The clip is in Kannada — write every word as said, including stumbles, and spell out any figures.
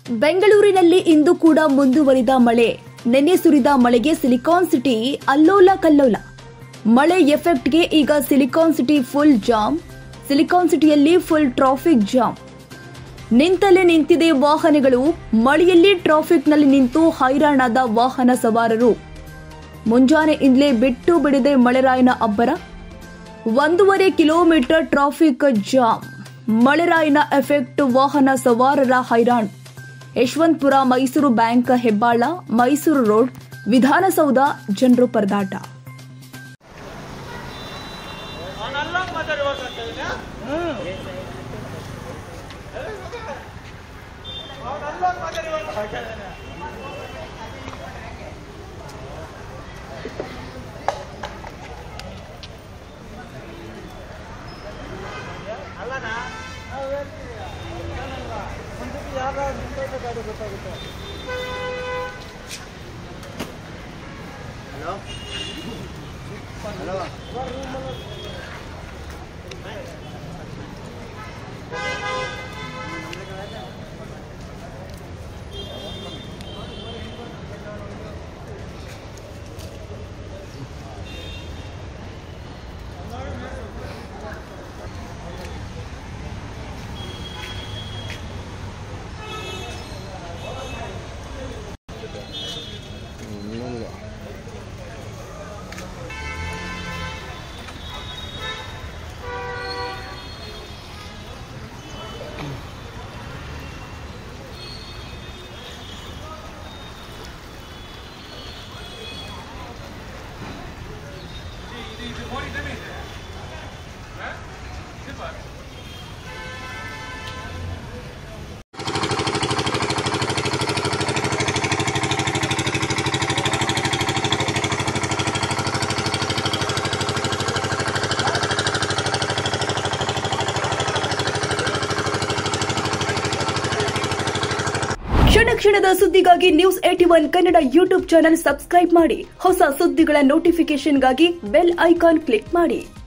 ಬೆಂಗಳೂರಿನಲ್ಲಿ ಇಂದು ಕೂಡ ಮುಂದುವರಿದ ಮಳೆ. ನೆನ್ನೆ ಸುರಿದ ಮಳೆಗೆ ಸಿಲಿಕಾನ್ ಸಿಟಿ ಅಲ್ಲೋಲ ಕಲ್ಲೋಲ. ಮಳೆ ಎಫೆಕ್ಟ್ಗೆ ಈಗ silicon city full jam. Silicon ಸಿಟಿಯಲ್ಲಿ ಫುಲ್ ಟ್ರಾಫಿಕ್ ಜಾಮ್. ನಿಂತಲ್ಲೇ ನಿಂತಿದೆ ವಾಹನಗಳು. ಮಳೆಯಲ್ಲಿ ಟ್ರಾಫಿಕ್ನಲ್ಲಿ ನಿಂತು ಹೈರಾಣಾದ ವಾಹನ ಸವಾರರು. ಮುಂಜಾನೆಯಿಂದಲೇ ಬಿಟ್ಟು ಬಿಡದೆ ಮಳೆರಾಯನ ಅಬ್ಬರ. ಒಂದೂವರೆ ಕಿಲೋಮೀಟರ್ ಟ್ರಾಫಿಕ್ ಜಾಮ್. ಮಳೆರಾಯನ ಎಫೆಕ್ಟ್ ವಾಹನ ಸವಾರರ ಹೈರಾಣ್. ಯಶವಂತಪುರ ಮೈಸೂರು ಬ್ಯಾಂಕ್ ಹೆಬ್ಬಾಳ ಮೈಸೂರು ರೋಡ್ ವಿಧಾನಸೌಧ ಜನರು ಪರದಾಟ. ಹಲೋ ಹಲೋ ಕ್ಷಣ ಕ್ಷಣದ ಸುದ್ದಿಗಾಗಿ news A T one Kannada YouTube channel subscribe ಮಾಡಿ. ಹೊಸ ಸುದ್ದಿಗಳ ನೋಟಿಫಿಕೇಶನ್ಗಾಗಿ ಬೆಲ್ ಐಕಾನ್ ಕ್ಲಿಕ್ ಮಾಡಿ.